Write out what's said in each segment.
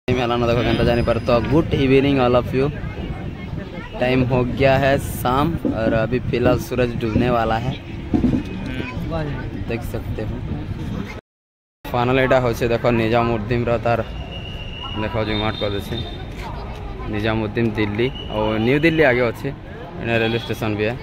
देखो घंटा जाने पर। तो good evening all of you. Time हो गया है शाम और अभी फिलहाल सूरज डूबने वाला है, देख सकते हो। फाइनल एटा हो देखो निजामुद्दीन तार देखो जुमाट कर दे निजामुद्दीन दिल्ली और न्यू दिल्ली आगे अच्छे रेलवे स्टेशन भी है।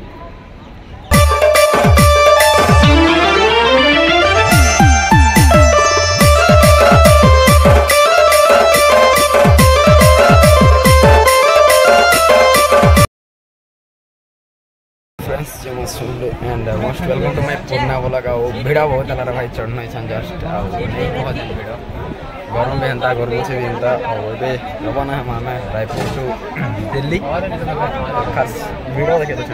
And most welcome to my पुराना ब्लॉग। भिड़ बहुत है भाई चढ़ना जस्ट नहीं बहुत भिड़ गरम भी हेन्ता गर्मी से भी हेन्ता रवाना है माने रायपुर टू दिल्ली खास भिड़ देखे तो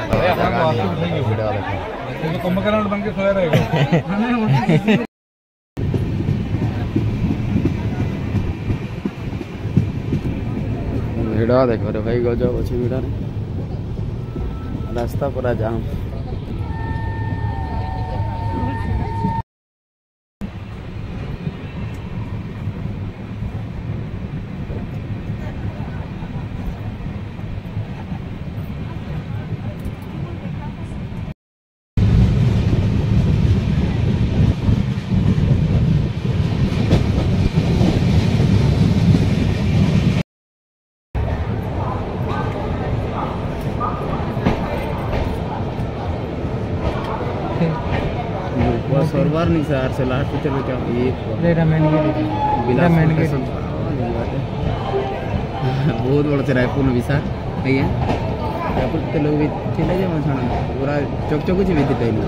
भिड़ देखो रे भाई गजब अच्छे भिड़ रास्ता पूरा जाम। सरवार नहीं सर से लास्ट चलो क्या ये बहुत बड़ा से रायपुर में विशाल भैया रायपुर के लोग भी चले जाए पूरा चौक चौक भी थी पहले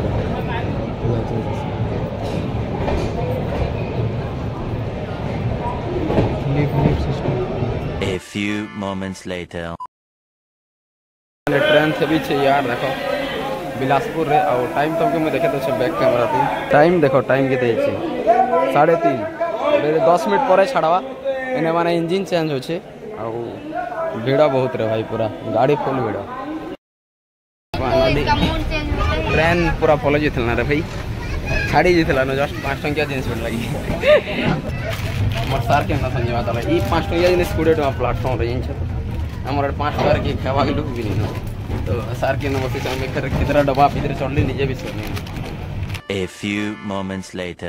A few moments later. Train से भी यार देखो बिलासपुर रे और टाइम तुमके मैं देखे तो बैक कैमरा थी टाइम देखो टाइम के 3:30 10 मिनट पर छाड़वा इन्हें माने इंजिन चेंज होचे और भीड़ बहुत रे भाई पूरा गाड़ी फुल भीड़। ट्रेन पूरा फॉलो जीतल ना रे भाई छाड़ी जीतला न जस्ट 5 टंकिया जींस पेंट लगी मोर सार के ना संजवा तला ई 5 टंकिया जींस स्कूटर प्लेटफॉर्म रे छ हमर 5 बार के खावा के डूब भी नहीं तो सार के नंबर से में कर कितना डब्बा इधर चढ़ ली नीचे भी सोने। A few moments later.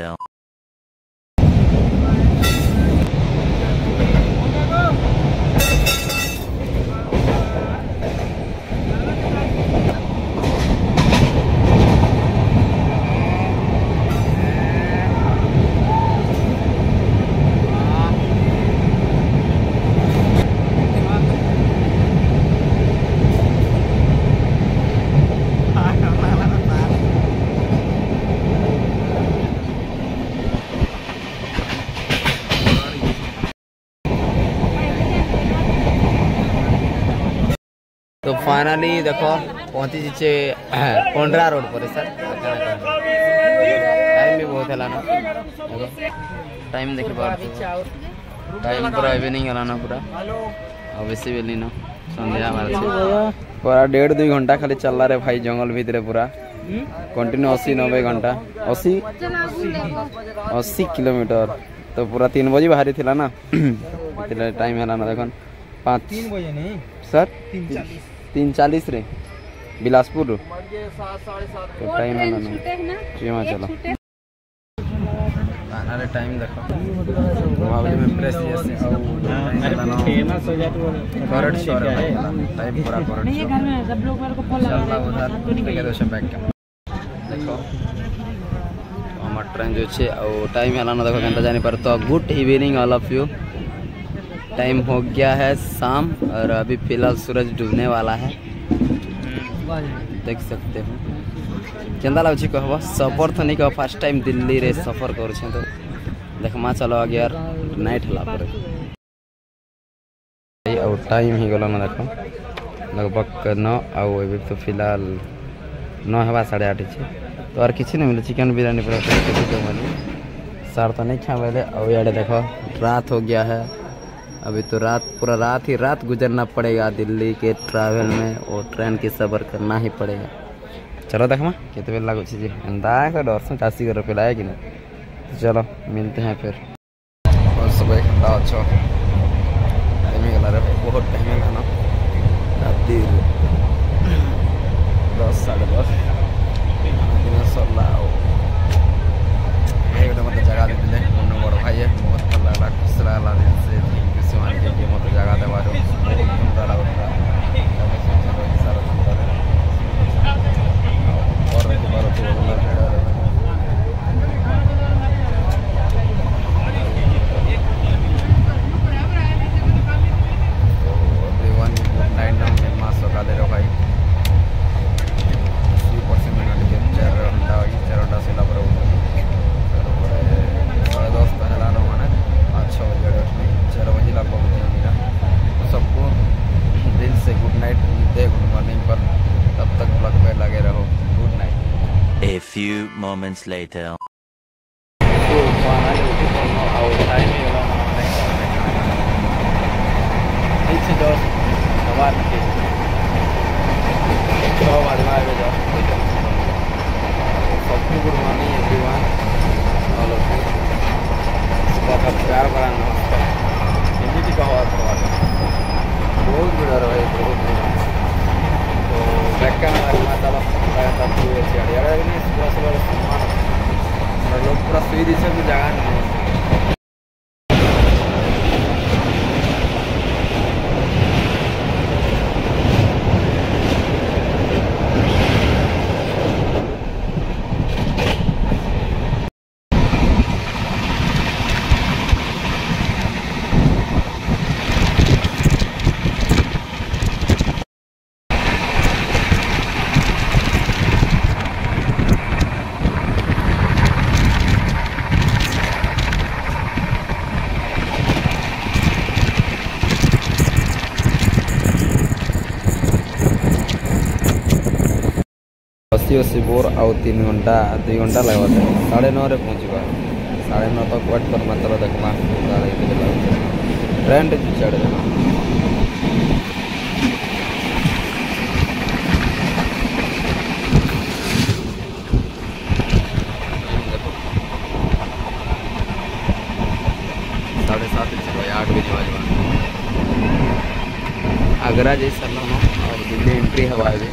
तो फाइनली देखो पहुंची जीचे पंडरा रोड पर सर टाइम भी बहुत है ना टाइम देख टाइम पूरा इवनिंग है ना पूरा और बेसी बेली ना संध्या पूरा 1.5-2 घंटा खाली चल रहा रे भाई जंगल भीतर पूरा कंटिन्यू 80-90 घंटा 80 किलोमीटर तो पूरा 3 बजे बाहरी थी ना टाइम है ना देखो 5 सर 3:40 रे बिलासपुर तो टाइम है ना चलो अरे टाइम देखो में प्रेस करंट शो है टाइम पूरा करंट देखो हमार ट्रेन जो छे और टाइम है ना देखो घंटा जाने पर। तो good evening all of you. Time हो गया है शाम और अभी फिलहाल सूरज डूबने वाला है, देख सकते हो। केंदा लाଗୁଛି कहबो सफर तो नहीं कह फर्स्ट टाइम दिल्ली रे सफर कर तो देखमा चलो आगे यार नाइट हला पर और टाइम ही गला ना देखो लगभग 9 और अभी तो फिलहाल 9 हवा 8:30 छे तो और किसी नहीं मिले चिकन बिरयानी पर सार तो नहीं खा वाले और यार देखो रात हो गया है अभी तो पूरा रात गुजरना पड़ेगा दिल्ली के ट्रैवल में और ट्रेन की सफ़र करना ही पड़ेगा। चलो देखमा कितने बेल लगुच जी एंता का डर 80 रुपये लाए कि नहीं। चलो मिलते हैं फिर और सुबह अच्छा बहुत टाइम है राति 10 साढ़े 10 दिन सरला मत जगह देते मन बड़ भाई बहुत भल लगा खुश लगा दिन से थैंक यू से के मत जगह देवार बहुत सुंदर लगता A few moments later. So finally our time is it's just सवार के 6 बजे सबको good morning everyone all of you सुबह का प्यार भरा नमस्कार हिंदी का हवा बहुत भीड़ रहा है बहुत भीड़ तो बैक कैमरा चला लोग पूरा सुई से भी जगह नहीं अस्सी बोर आउ 3 घंटा 2 घंटा लगवा 9:30 पहुँचवा 9:30 तक वेट कर मतलब देखमा ट्रेन चढ़ साढ़े 7 8 बजे आगरा जैसा और दिल्ली एंट्री हवा है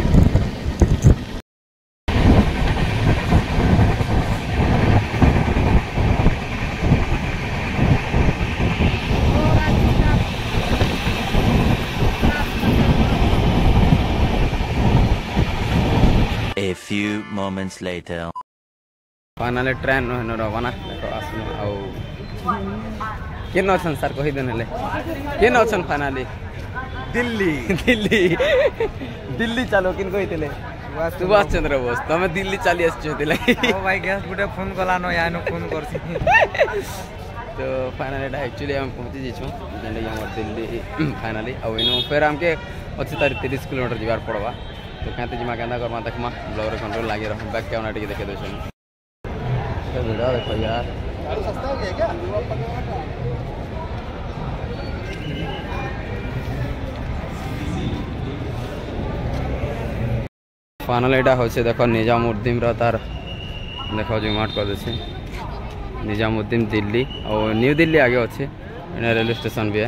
A few moments later. Finally train न रवाना देखो आसनु आउ केन अछन सर कहि देनले केन अछन फाइनली दिल्ली दिल्ली दिल्ली चलो किन कहितले सुभाष चंद्र बोस तमे दिल्ली चली आछथिले ओ भाई गैस गुटे फोन कला न यानो फोन करछि तो फाइनली एटा एक्चुअली हम पहुंची जेछु जेंडे हमर दिल्ली फाइनली आउ इनो फेर हमके अच्छी तारी 30 किलोमीटर जीवार पड़वा तो कहते जिमा केंदा करमा देखमा ब्लॉग रे कंट्रोल लागी रह बैक कैमरा टिके देखे दोछन तो वीडियो देखो यार सस्ता हो गया क्या फाइनल एटा होছে देखो निजामुद्दीन रा तार देखो जुमाट कर देछे निजामुद्दीन दिल्ली और न्यू दिल्ली आगे अच्छे रेलवे स्टेशन भी है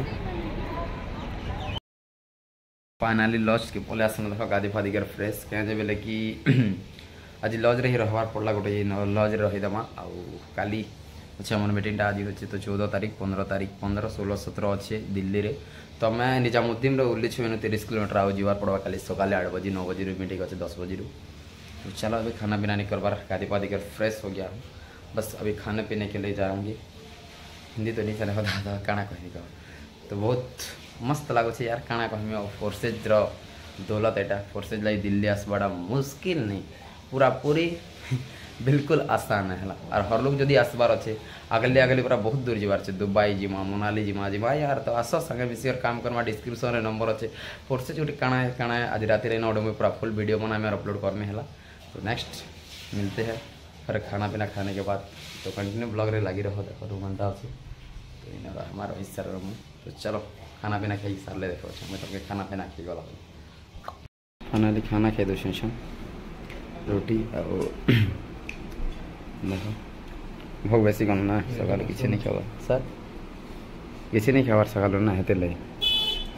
फाइनली लॉज के पले आसन देखो गादी फादी कर फ्रेश कहे बेले कि आज लॉज रे ही रहबार पड़ला गोटे लॉज रे रही दमा आ काली अच्छे हमर मीटिंग आज होचे तो 14 तारीख 15 तारीख 15 16 17 अच्छे दिल्ली रे तो मैं निजामुद्दीन रे उल्ली छु 30 किलोमीटर आउ जीवार पड़वा काली सकाले 8 बजे 9 बजे मीटिंग अच्छे 10 बजे तो चलो अभी खाना पीना नहीं करबार गादी फादी कर फ्रेश हो गया बस अभी खाने पीने के लिए जाऊँगी हिंदी तो नहीं चले दादा काଣା कहनी कह तो बहुत मस्त लगुच यार काଣା कहमी और फोर्सेज दौलत एटा फोर्सेज लाई दिल्ली आसबाटा मुश्किल नहीं पूरा पूरी बिल्कुल आसान है और हर लोग जदि आसबार अच्छे आगले आगले पूरा बहुत दूर जीवार अच्छे दुबई जिमा मनाली जिमा जिमा यार तो आस संगे मिसी काम करमा डिस्क्रिप्शन रे नंबर अच्छे फोर्सेज गोटे काଣା आज राति 9 में पूरा फुल वीडियो बना में अपलोड कर में है तो नेक्स्ट मिलते हैं फिर खाना पीना खाने के बाद तो कंटिन्यू ब्लॉग रे लगी रहो देखो 2 घंटा अच्छे तो इन हमारा हिस्सा रूम तो चलो खाना पीना खाई सारे देखो मैं तो खाना पीना खाई गला फाइनली खाना खाई दो रोटी और देखो भोग बेसी कम ना सकाल किसी नहीं खावा सर किसी नहीं खावार सकाल ना हेते ले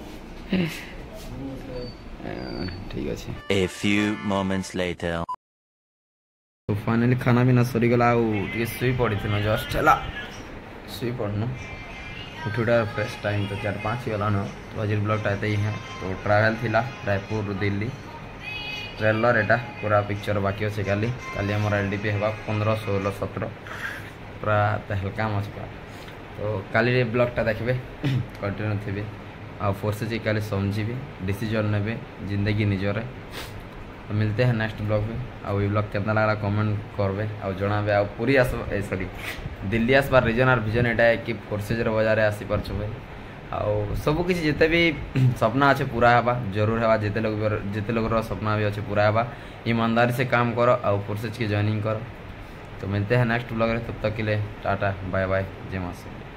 ठीक अच्छे A few moments later. तो फाइनाली खाना भी ना सरी गला शुई पड़ी थी जस्ट है शुई पड़न उठा फ्रेश टाइम तो 4-5 गलान तो आज ब्लॉगटा ही है तो ट्रावेल थिला रायपुर दिल्ली ट्रेलर एटा पूरा पिक्चर बाकी अच्छे काली काली आम LDP है 15, 16, 17 पूरा हल्का अच्छे पूरा तो काली ब्लॉगटा देखिए कंटिन्यू थी आ फोर्सेस काली समझी डिसीजन ने जिंदगी निजरे तो मिलते हैं नेक्स्ट ब्लॉग में आउ ये ब्लॉग कितना लगा कमेंट करबे आ जनाबे आ पूरी आस सॉरी दिल्ली आसबार रीजन और विजन एटा है कि फोर्सेस बजार आसी पारछबे आ सब किसी जिते भी सपना अच्छे पूरा हवा जरूर है जिते लोग सपना भी अच्छे पूरा हवा ईमानदारी से काम करो आ फोर्सेस की ज्वाइनिंग करो तो मिलते हैं नेक्स्ट ब्लॉग में तब तक के लिए टाटा बाय बाय जय मां।